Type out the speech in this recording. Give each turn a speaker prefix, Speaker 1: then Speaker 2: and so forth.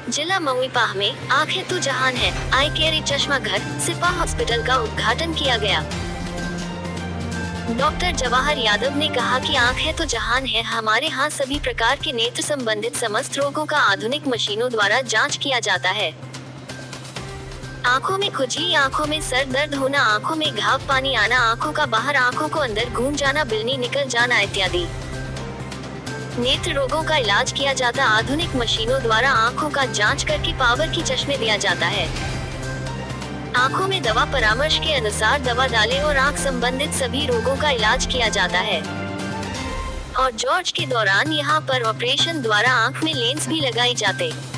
Speaker 1: जिला मऊईपाह में आँख है तो जहान है आई केयर चश्मा घर सिपा हॉस्पिटल का उद्घाटन किया गया। डॉक्टर जवाहर यादव ने कहा कि आँख है तो जहान है। हमारे यहाँ सभी प्रकार के नेत्र संबंधित समस्त रोगों का आधुनिक मशीनों द्वारा जांच किया जाता है। आँखों में खुजली, आँखों में सर दर्द होना, आँखों में घाव, पानी आना, आँखों का बाहर, आँखों को अंदर घूम जाना, बिलनी निकल जाना इत्यादि नेत्र रोगों का इलाज किया जाता। आधुनिक मशीनों द्वारा आँखों का जांच करके पावर की चश्मे दिया जाता है। आँखों में दवा परामर्श के अनुसार दवा डालें और आँख संबंधित सभी रोगों का इलाज किया जाता है। और जांच के दौरान यहाँ पर ऑपरेशन द्वारा आँख में लेंस भी लगाए जाते।